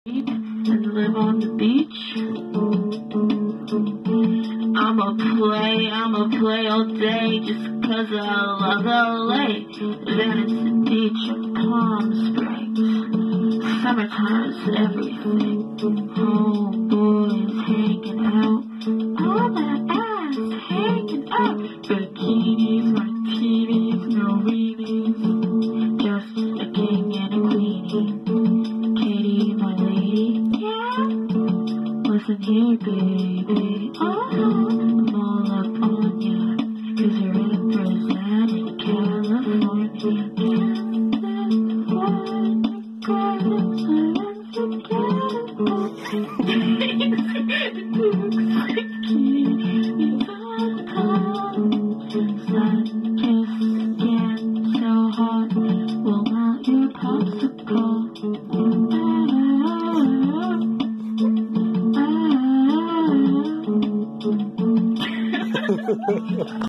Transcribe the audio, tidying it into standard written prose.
and live on the beach. I'ma play all day just 'cause I love LA. Then it's the beach of Palm Springs. Summertime's everything. Homeboys hanging out. All that ass hanging out. Bikinis, martinis, no weenies. Just a king and a queenie. Katie, my lady, yeah. Listen here, baby. I'm all up on ya, 'cause you're representing California. Popsicle.